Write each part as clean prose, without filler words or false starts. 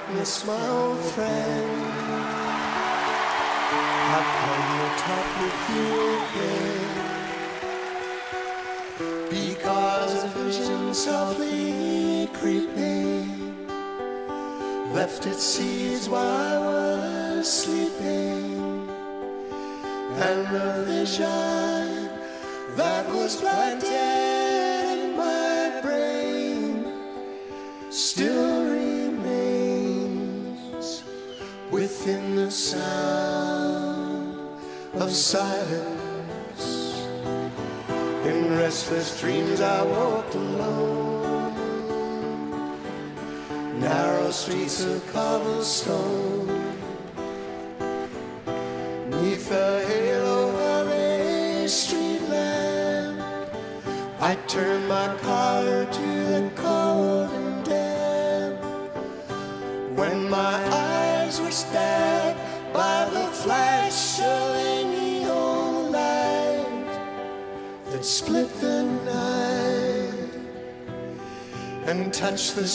darkness, my old friend. How come you talk with you again? Because a vision softly creeping left its seeds while I was sleeping, and the vision that was planted in my brain still remains within the sound of silence. In restless dreams I walked alone, narrow streets of cobblestone, neath the halo of a street lamp. I turned my collar to the cold and damp, when my eyes were stabbed by the flash of a neon light that split the night and touched the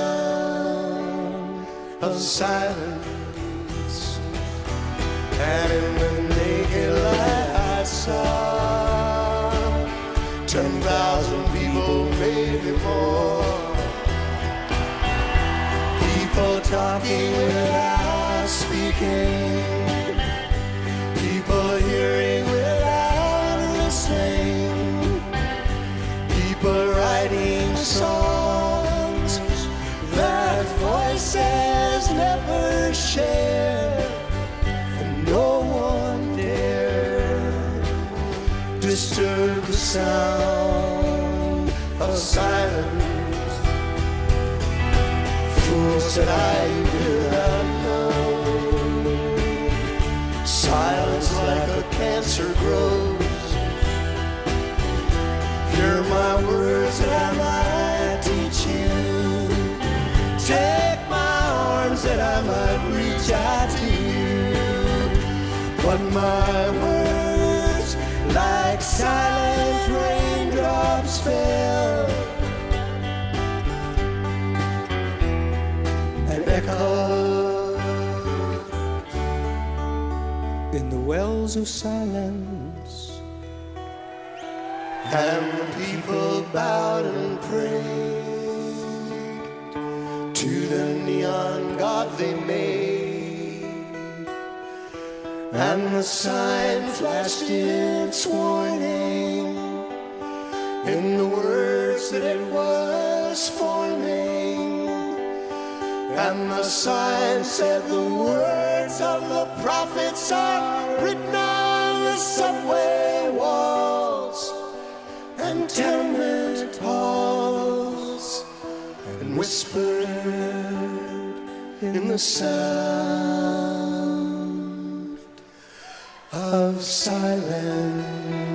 sound of silence. And in the naked light I saw 10,000 people, maybe more. People talking without speaking, people hearing without listening, people writing songs that voices never share, and no one dared disturb the sound of silence. Fools that I did not know, silence like a cancer grows. Hear my words that I might teach you, take my arms that I might reach out to you, but my words like silent raindrops fell and echoed in the wells of silence. And the people bowed and prayed to the neon god they made, and the sign flashed its warning in the words that it was forming, and the sign said the words of the prophets are written on the subway walls and tenement halls, and whispered in the sound of silence.